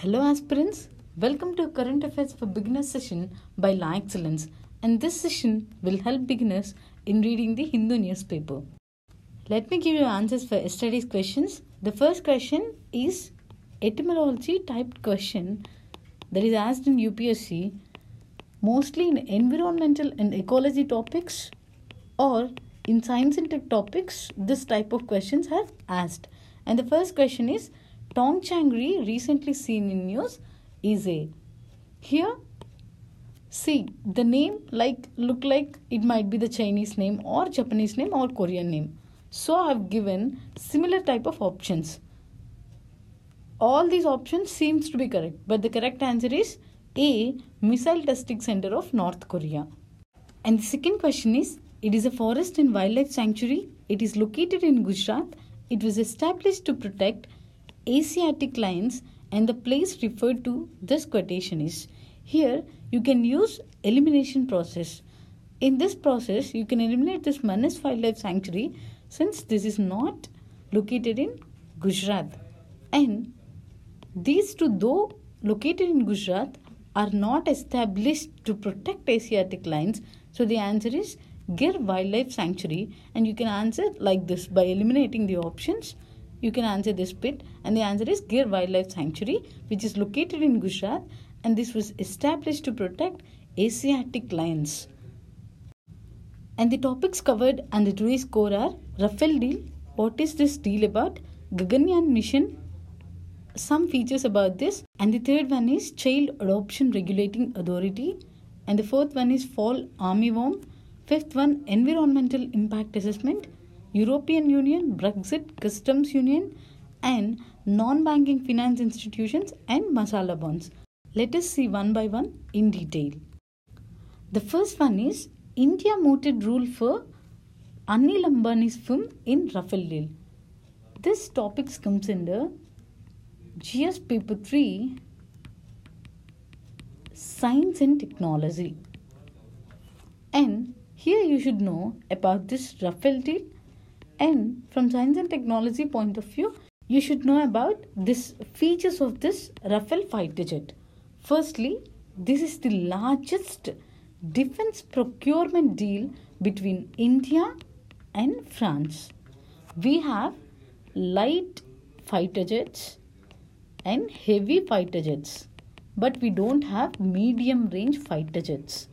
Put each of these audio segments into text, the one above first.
Hello aspirants, welcome to Current Affairs for Beginners session by La Excellence, and this session will help beginners in reading the Hindu newspaper. Let me give you answers for yesterday's questions. The first question is etymology typed question that is asked in UPSC, mostly in environmental and ecology topics or in science and tech topics. This type of questions are asked, and the first question is Tongchangri recently seen in news is a. Here, see the name look like it might be the Chinese name or Japanese name or Korean name. So I have given similar type of options. All these options seems to be correct, but the correct answer is A, Missile Testing Center of North Korea. And the second question is, it is a forest and wildlife sanctuary. It is located in Gujarat. It was established to protect Asiatic lions, and the place referred to this quotation is. Here you can use elimination process. In this process you can eliminate this Manas Wildlife Sanctuary since this is not located in Gujarat, and these two, though located in Gujarat, are not established to protect Asiatic lions. So the answer is Gir Wildlife Sanctuary, and you can answer like this by eliminating the options. You can answer this bit, and the answer is Gir Wildlife Sanctuary, which is located in Gujarat, and this was established to protect Asiatic lions. And the topics covered under today's score are Rafale deal. What is this deal about? Gaganyaan mission. Some features about this. And the third one is Child Adoption Regulating Authority. And the fourth one is Fall Armyworm. Fifth one, Environmental Impact Assessment. European Union, Brexit, Customs Union, and non-banking finance institutions and masala bonds. Let us see one by one in detail. The first one is India mooted rule for Anil Ambani's firm in Rafale deal. This topic comes under GS paper 3, Science and Technology. And here you should know about this Rafale deal. And from science and technology point of view, you should know about this features of this Rafale fighter jet. Firstly, this is the largest defense procurement deal between India and France. We have light fighter jets and heavy fighter jets, but we don't have medium range fighter jets.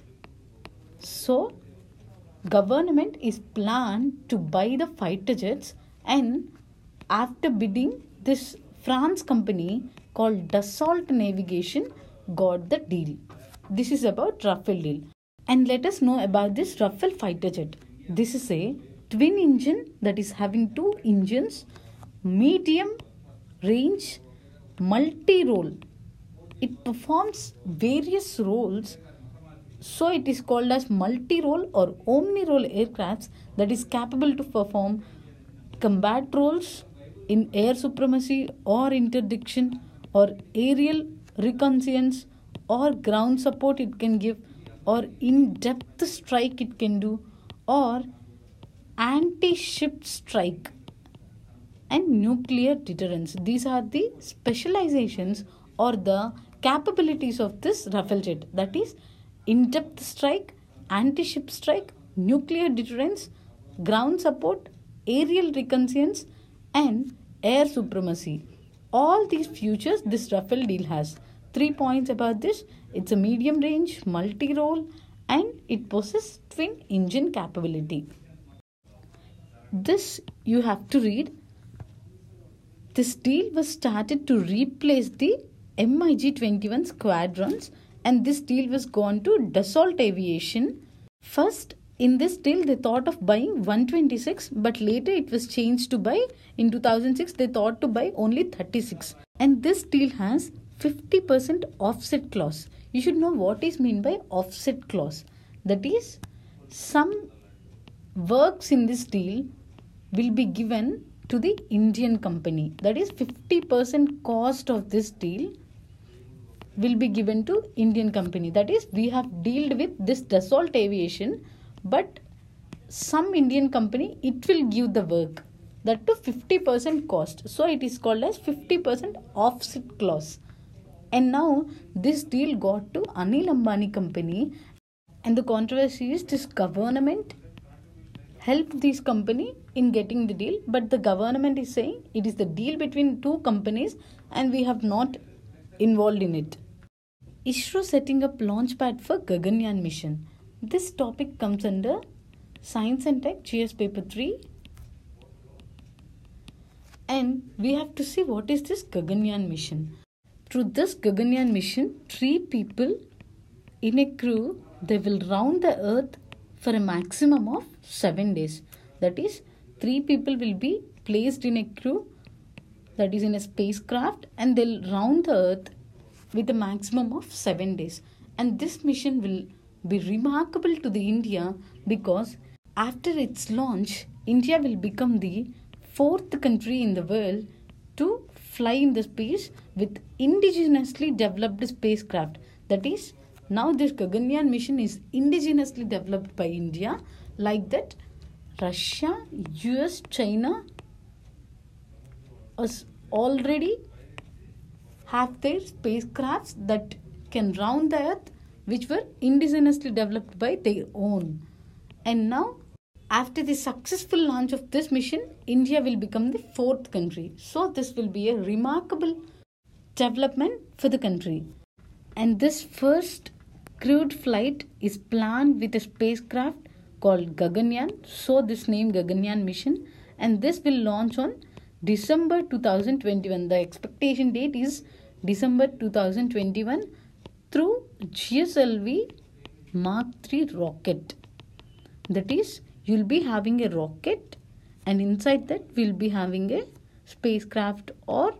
So government is planned to buy the fighter jets, and after bidding, this France company called Dassault Navigation got the deal. This is about Rafale deal. And let us know about this Rafale fighter jet. This is a twin engine that is having two engines, medium range, multi-role. It performs various roles. So it is called as multi-role or omni-role aircrafts that is capable to perform combat roles in air supremacy or interdiction or aerial reconnaissance or ground support it can give, or in-depth strike it can do, or anti-ship strike and nuclear deterrence. These are the specializations or the capabilities of this Rafale jet, that is in-depth strike, anti-ship strike, nuclear deterrence, ground support, aerial reconnaissance, and air supremacy. All these features this Rafale deal has. 3 points about this. It's a medium range, multi-role, and it possesses twin engine capability. This you have to read. This deal was started to replace the MiG-21 squadrons, and this deal was gone to Dassault Aviation. First, in this deal, they thought of buying 126, but later it was changed to buy, in 2006, they thought to buy only 36. And this deal has 50% offset clause. You should know what is meant by offset clause. That is, some works in this deal will be given to the Indian company. That is, 50% cost of this deal will be given to Indian company. That is, we have dealt with this Dassault Aviation, but some Indian company, it will give the work. that to 50% cost. So it is called as 50% offset clause. And now this deal got to Anil Ambani company, and the controversy is this government helped this company in getting the deal, but the government is saying it is the deal between two companies and we have not involved in it. ISRO setting up launchpad for Gaganyaan mission. This topic comes under Science and Tech GS paper 3, and we have to see what is this Gaganyaan mission. Through this Gaganyaan mission, 3 people in a crew, they will round the earth for a maximum of 7 days. That is, 3 people will be placed in a crew, that is in a spacecraft, and they'll round the earth with a maximum of 7 days. And this mission will be remarkable to the India because after its launch, India will become the 4th country in the world to fly in the space with indigenously developed spacecraft. That is, now this Gaganyaan mission is indigenously developed by India. Like that, Russia, US, China already have their spacecrafts that can round the earth, which were indigenously developed by their own. And now, after the successful launch of this mission, India will become the 4th country. So this will be a remarkable development for the country. And this first crewed flight is planned with a spacecraft called Gaganyaan. So this name Gaganyaan mission, and this will launch on December 2021. The expectation date is December 2021 through GSLV Mark 3 rocket. That is, you'll be having a rocket, and inside that we'll be having a spacecraft, or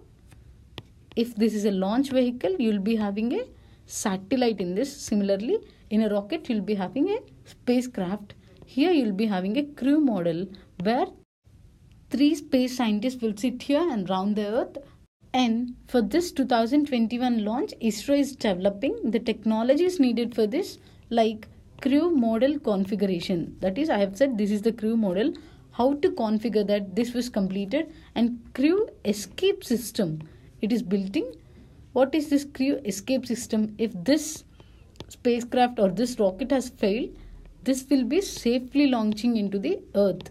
if this is a launch vehicle, you'll be having a satellite in this. Similarly, in a rocket, you'll be having a spacecraft. Here you'll be having a crew model where 3 space scientists will sit here and round the earth. And for this 2021 launch, ISRO is developing the technologies needed for this, like crew model configuration. That is, I have said this is the crew model, how to configure that, this was completed, and crew escape system. It is built in. What is this crew escape system? If this spacecraft or this rocket has failed, this will be safely launching into the earth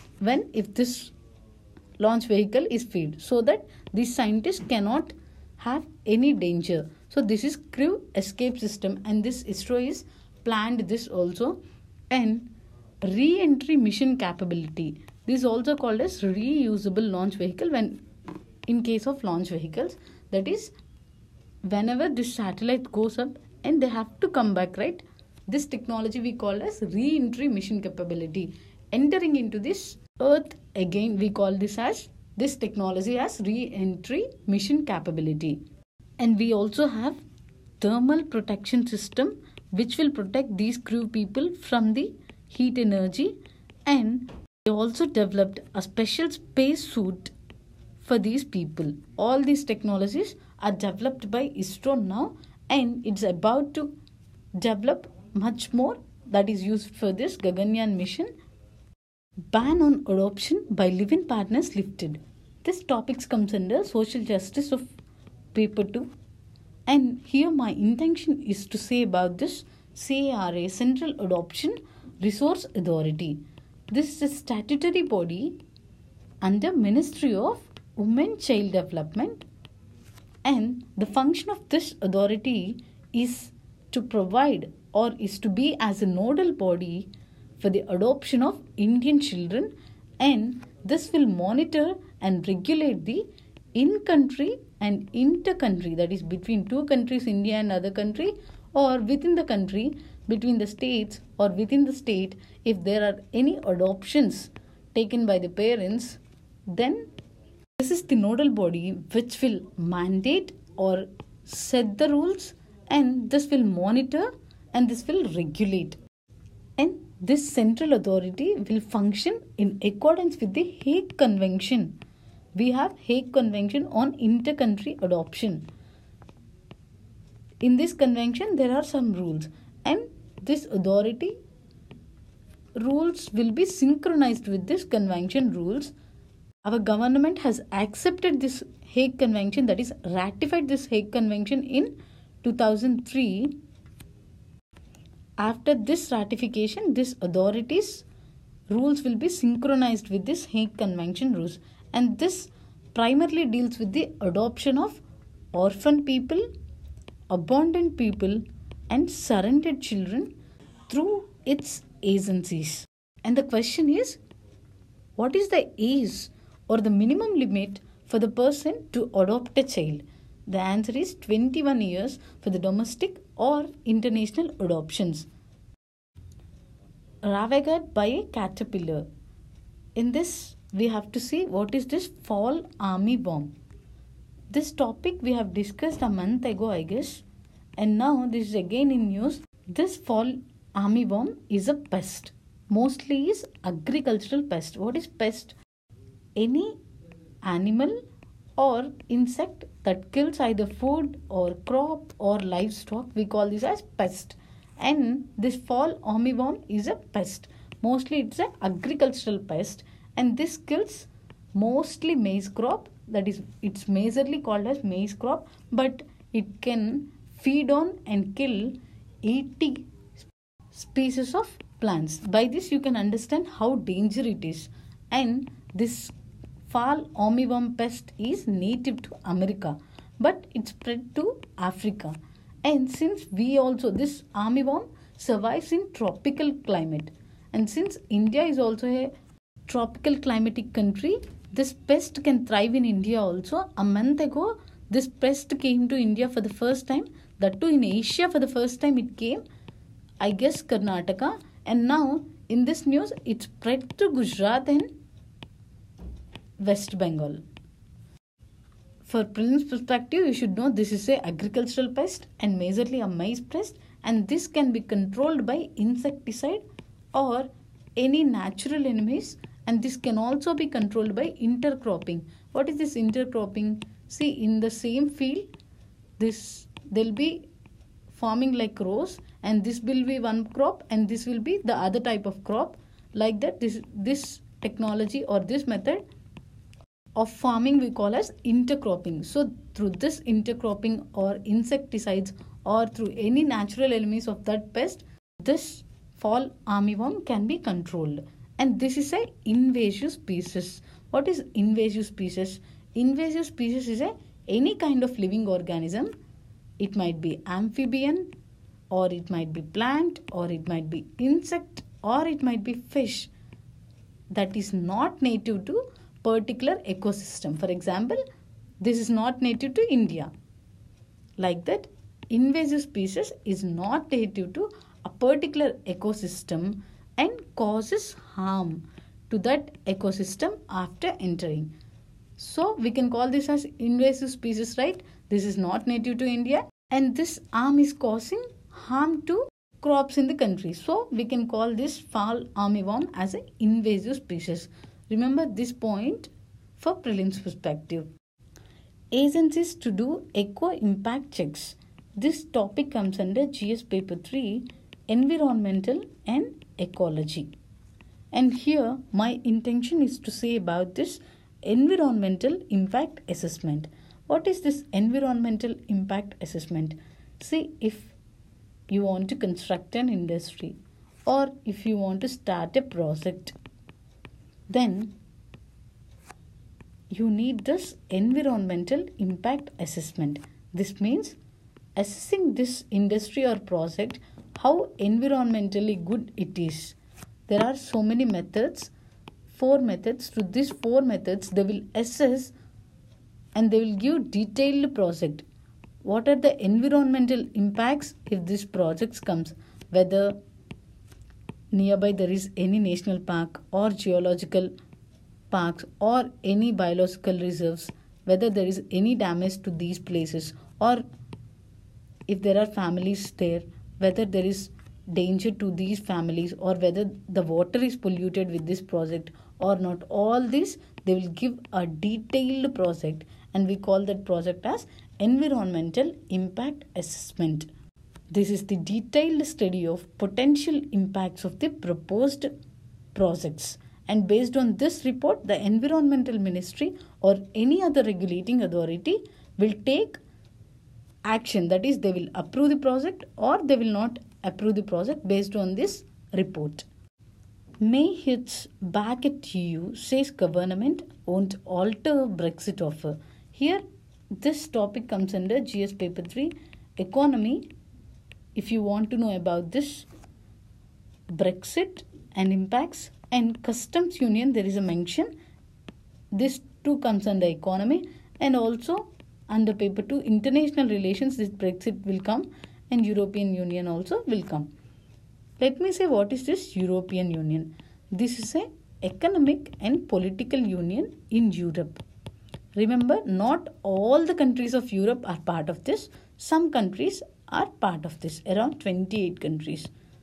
if this launch vehicle is failed, so that these scientists cannot have any danger. So this is crew escape system, and this ISRO is planned this also. And re-entry mission capability, this is also called as reusable launch vehicle. When in case of launch vehicles, that is, whenever this satellite goes up and they have to come back, right, this technology we call as re-entry mission capability. Entering into this earth again, we call this technology as re-entry mission capability. And we also have thermal protection system, which will protect these crew people from the heat energy. And they also developed a special space suit for these people. All these technologies are developed by ISRO now, and it's about to develop much more that is used for this Gaganyaan mission. Ban on adoption by live-in partners lifted. This topic comes under social justice of paper 2. And here my intention is to say about this CARA, Central Adoption Resource Authority. This is a statutory body under Ministry of Women Child Development, and the function of this authority is to provide, or is to be as a nodal body for the adoption of Indian children, and this will monitor and regulate the in-country and inter-country, that is between two countries, India and other country, or within the country, between the states or within the state. If there are any adoptions taken by the parents, then this is the nodal body which will mandate or set the rules, and this will monitor and this will regulate. And this central authority will function in accordance with the Hague Convention. We have Hague Convention on Inter-Country Adoption. In this convention, there are some rules, and this authority rules will be synchronized with this convention rules. Our government has accepted this Hague Convention, that is ratified this Hague Convention in 2003. After this ratification, this authorities rules will be synchronized with this Hague Convention rules, and this primarily deals with the adoption of orphan people, abandoned people and surrendered children through its agencies. And the question is, what is the age or the minimum limit for the person to adopt a child? The answer is 21 years for the domestic or international adoptions. Ravaged by a caterpillar. In this, we have to see what is this fall armyworm. This topic we have discussed a month ago, I guess, and now this is again in news. This fall armyworm is a pest. Mostly is agricultural pest. What is pest? Any animal or insect that kills either food or crop or livestock, we call this as pest. And this fall armyworm is a pest. Mostly it's an agricultural pest, and this kills mostly maize crop. That is, it's majorly called as maize crop, but it can feed on and kill 80 species of plants. By this you can understand how dangerous it is. And this fall armyworm pest is native to America, but it spread to Africa. And since this armyworm survives in tropical climate, and since India is also a tropical climatic country, this pest can thrive in India also. A month ago, this pest came to India for the first time. That too in Asia for the first time it came, I guess Karnataka. And now in this news, it spread to Gujarat and West Bengal. For prelims perspective, you should know this is a agricultural pest and majorly a maize pest, and this can be controlled by insecticide or any natural enemies, and this can also be controlled by intercropping. What is this intercropping? See, in the same field, they'll be forming like rows, and this will be one crop and this will be the other type of crop. Like that, this technology or this method of farming we call as intercropping. So through this intercropping or insecticides or through any natural enemies of that pest, this fall armyworm can be controlled. And this is a invasive species. What is invasive species? Invasive species is any kind of living organism. It might be amphibian, or it might be plant, or it might be insect, or it might be fish that is not native to particular ecosystem. For example, this is not native to India. Like that, invasive species is not native to a particular ecosystem and causes harm to that ecosystem after entering. So we can call this as invasive species, right? This is not native to India, and this harm is causing harm to crops in the country. So we can call this fall armyworm as an invasive species. Remember this point for prelims perspective. Agencies to do eco impact checks. This topic comes under GS paper 3, environmental and ecology. And here my intention is to say about this environmental impact assessment. What is this environmental impact assessment? See, if you want to construct an industry or if you want to start a project, then you need this environmental impact assessment. This means assessing this industry or project, how environmentally good it is. There are so many methods, 4 methods. Through these 4 methods, they will assess and they will give detailed project. What are the environmental impacts if this project comes? Whether nearby there is any national park or geological parks or any biological reserves, whether there is any damage to these places, or if there are families there, whether there is danger to these families, or whether the water is polluted with this project or not. All this they will give a detailed project, and we call that project as environmental impact assessment. This is the detailed study of potential impacts of the proposed projects, and based on this report, the environmental ministry or any other regulating authority will take action. That is, they will approve the project or they will not approve the project based on this report. May hits back at EU, says government won't alter Brexit offer. Here, this topic comes under GS paper 3, economy. If you want to know about this, Brexit and impacts, and customs union, there is a mention. This too comes under economy, and also under paper 2, international relations, this Brexit will come, and European Union also will come. Let me say what is this European Union. This is an economic and political union in Europe. Remember, not all the countries of Europe are part of this. Some countries are part of this, around 28 countries.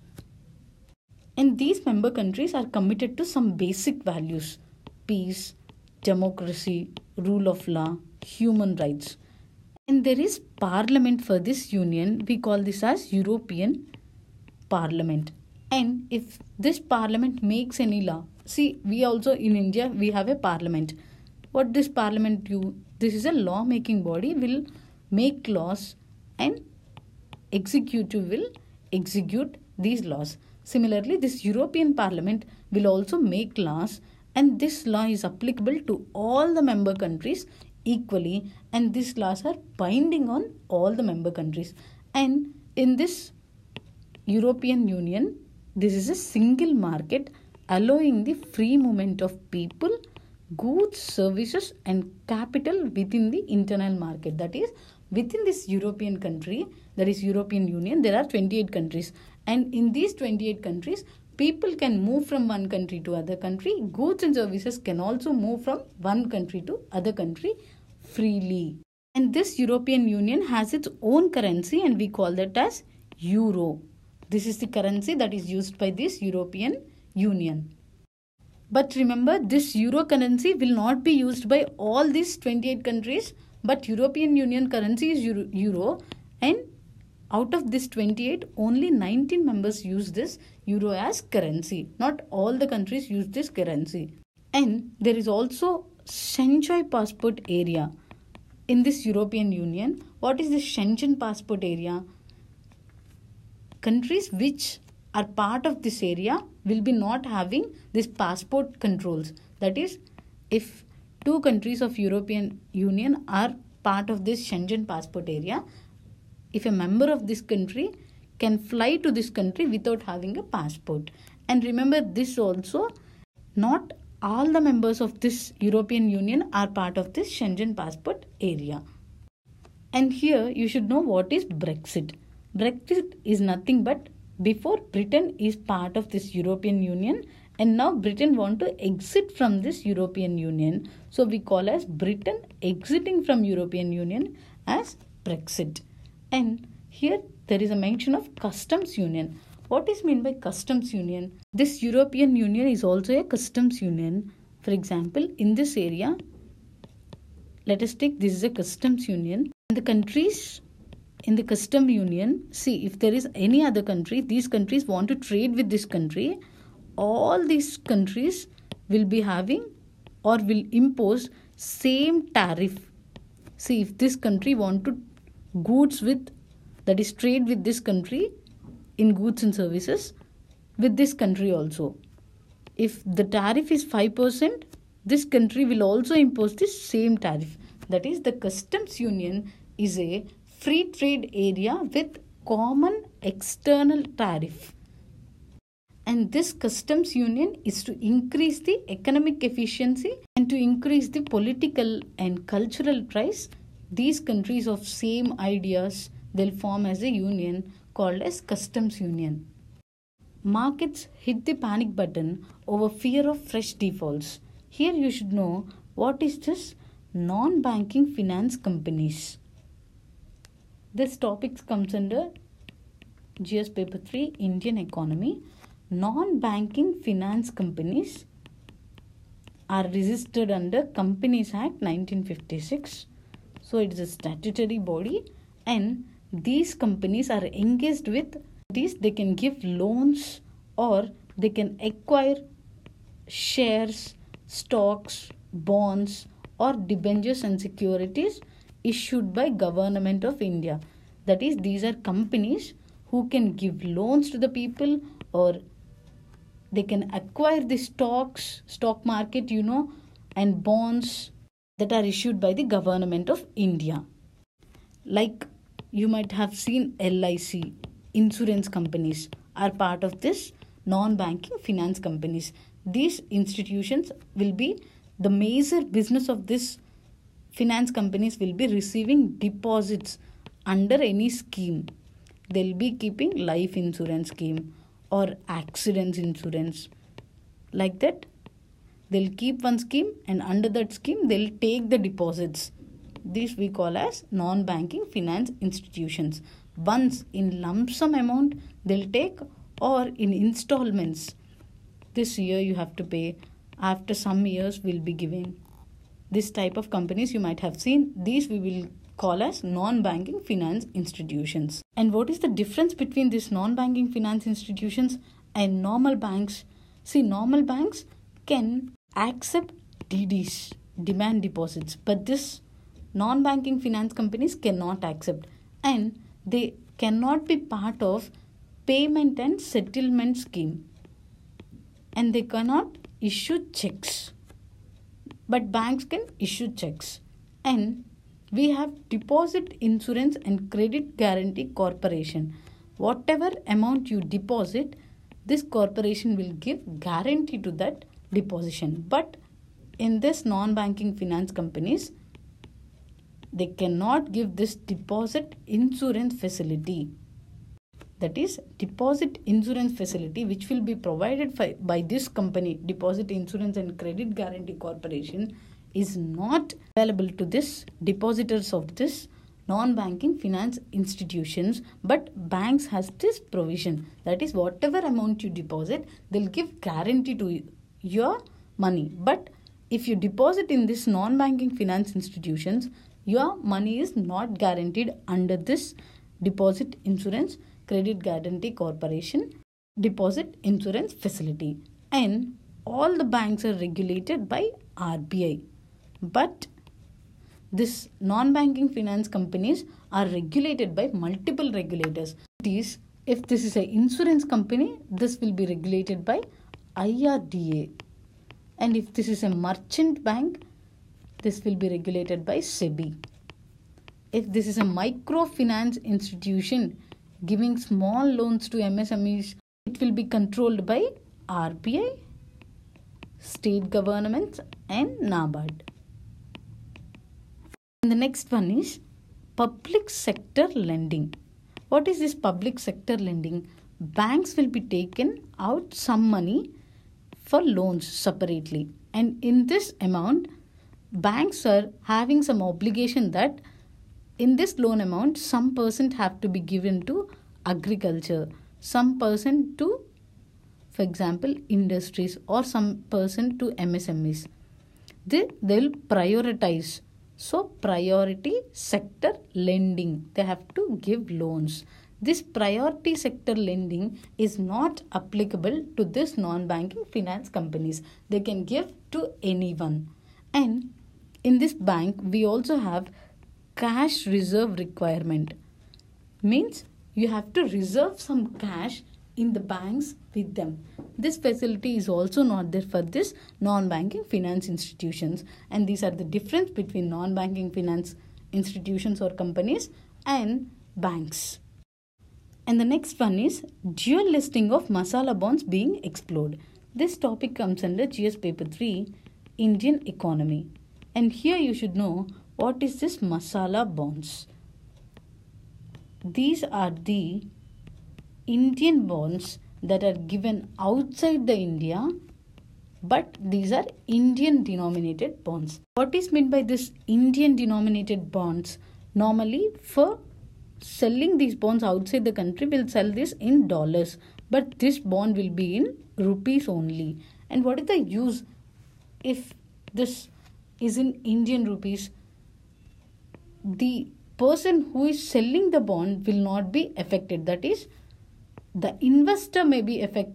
And these member countries are committed to some basic values: peace, democracy, rule of law, human rights. And there is parliament for this union. We call this as European Parliament. And if this parliament makes any law, see, we also in India, we have a parliament. What this parliament do? This is a law making body, will make laws, and executive will execute these laws. Similarly, this European Parliament will also make laws, and this law is applicable to all the member countries equally, and these laws are binding on all the member countries. And in this European Union, this is a single market allowing the free movement of people, goods, services and capital within the internal market. That is, within this European country, that is European Union, there are 28 countries, and in these 28 countries, people can move from one country to other country. Goods and services can also move from one country to other country freely. And this European Union has its own currency, and we call that as Euro. This is the currency that is used by this European Union. But remember, this Euro currency will not be used by all these 28 countries, but European Union currency is Euro, and out of this 28, only 19 members use this Euro as currency. Not all the countries use this currency. And there is also Schengen passport area in this European Union. What is the Schengen passport area? Countries which are part of this area will be not having this passport controls. That is, if two countries of European Union are part of this Schengen passport area, if a member of this country can fly to this country without having a passport. And remember this also, not all the members of this European Union are part of this Schengen passport area. And here you should know what is Brexit. Brexit is nothing but before Britain is part of this European Union, and now Britain want to exit from this European Union. So we call as Britain exiting from European Union as Brexit. And here there is a mention of customs union. What is meant by customs union? This European Union is also a customs union. For example, in this area, let us take this is a customs union. And the countries in the custom union, see, if there is any other country, these countries want to trade with this country, all these countries will be having or will impose same tariff. See, if this country want to goods with, that is trade with this country in goods and services, with this country also, if the tariff is 5%, this country will also impose this same tariff. That is, the customs union is a free trade area with common external tariff. And this customs union is to increase the economic efficiency and to increase the political and cultural ties. These countries of same ideas, they'll form as a union called as customs union. Markets hit the panic button over fear of fresh defaults. Here you should know what is this non-banking finance companies. This topic comes under GS paper 3, Indian economy. Non-banking finance companies are registered under Companies Act 1956. So it is a statutory body, and these companies are engaged with these. They can give loans or they can acquire shares, stocks, bonds or debentures and securities issued by Government of India. That is, these are companies who can give loans to the people, or they can acquire the stock market, and bonds that are issued by the Government of India. Like you might have seen LIC, insurance companies are part of this non-banking finance companies. These institutions will be the major business of this finance companies will be receiving deposits under any scheme. They'll be keeping life insurance scheme or accidents insurance. Like that, they'll keep one scheme and under that scheme they'll take the deposits. These we call as non-banking finance institutions. Once in lump sum amount they'll take, or in installments. This year you have to pay, after some years we'll be giving. This type of companies you might have seen. These we will call as non-banking finance institutions. And what is the difference between these non-banking finance institutions and normal banks? See, normal banks can accept DDs, demand deposits, but this non-banking finance companies cannot accept, and they cannot be part of payment and settlement scheme, and they cannot issue checks, but banks can issue checks. And we have Deposit Insurance and Credit Guarantee Corporation. Whatever amount you deposit, this corporation will give guarantee to that deposition. But in this non-banking finance companies, they cannot give this deposit insurance facility. That is, deposit insurance facility which will be provided by this company, Deposit Insurance and Credit Guarantee Corporation, is not available to this depositors of this non-banking finance institutions. But banks has this provision. That is, whatever amount you deposit, they'll give guarantee to your money. But if you deposit in this non-banking finance institutions, your money is not guaranteed under this Deposit Insurance Credit Guarantee Corporation deposit insurance facility. And all the banks are regulated by RBI. But this non-banking finance companies are regulated by multiple regulators. If this is an insurance company, this will be regulated by IRDA. And if this is a merchant bank, this will be regulated by SEBI. If this is a microfinance institution giving small loans to MSMEs, it will be controlled by RBI, state governments and NABARD. And the next one is public sector lending. What is this public sector lending? Banks will be taken out some money for loans separately, and in this amount banks are having some obligation that in this loan amount some percent have to be given to agriculture, some percent to, for example, industries, or some percent to MSMEs. They'll prioritize. So priority sector lending, they have to give loans. This priority sector lending is not applicable to this non-banking finance companies. They can give to anyone. And in this bank, we also have cash reserve requirement. Means you have to reserve some cash in the banks with them. This facility is also not there for this non-banking finance institutions. And these are the difference between non-banking finance institutions or companies and banks. And the next one is dual listing of masala bonds being explored. This topic comes under GS paper 3, Indian economy. And here you should know what is this masala bonds. These are the Indian bonds that are given outside the India, but these are Indian denominated bonds. What is meant by this Indian denominated bonds? Normally for selling these bonds outside the country, will sell this in dollars, but this bond will be in rupees only. And what is the use if this is in Indian rupees? The person who is selling the bond will not be affected. That is, the investor may be affected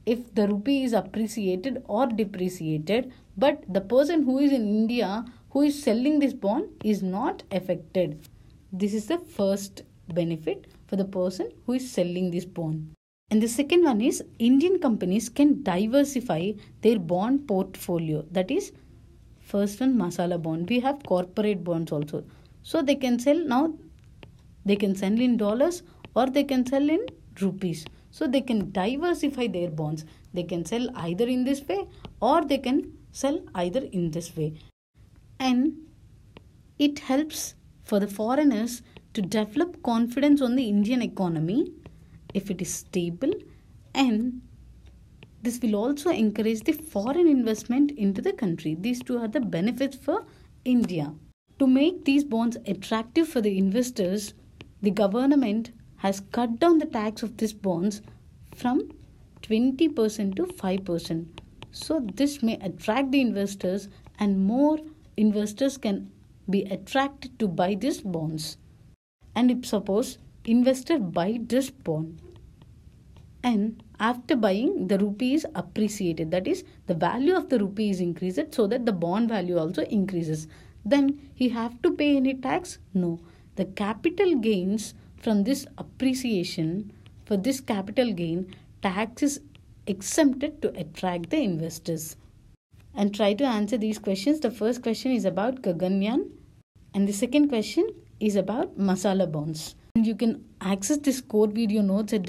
if the rupee is appreciated or depreciated, but the person who is in India who is selling this bond is not affected. This is the first benefit for the person who is selling this bond. And the second one is Indian companies can diversify their bond portfolio. That is, first one, masala bond. We have corporate bonds also. So they can sell now, they can sell in dollars or they can sell in rupees. So they can diversify their bonds. They can sell either in this way or they can sell either in this way. And it helps for the foreigners to develop confidence on the Indian economy if it is stable, and this will also encourage the foreign investment into the country. These two are the benefits for India. To make these bonds attractive for the investors, the government has cut down the tax of these bonds from 20% to 5%. So this may attract the investors and more investors can be attracted to buy these bonds. And if suppose investor buy this bond and after buying the rupee is appreciated, that is the value of the rupee is increased so that the bond value also increases, then he have to pay any tax? No. The capital gains from this appreciation, for this capital gain, tax is exempted to attract the investors. And try to answer these questions. The first question is about Gaganyaan and the second question is about masala bonds. And you can access this core video notes at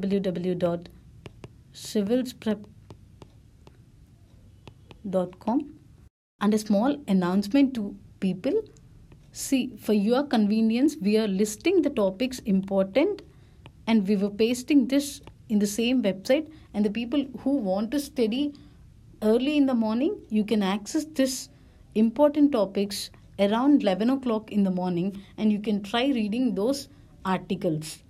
www.civilsprep.com. And a small announcement to people. See, for your convenience, we are listing the topics important and we were pasting this in the same website, and the people who want to study early in the morning, you can access this important topics around 11 o'clock in the morning and you can try reading those articles.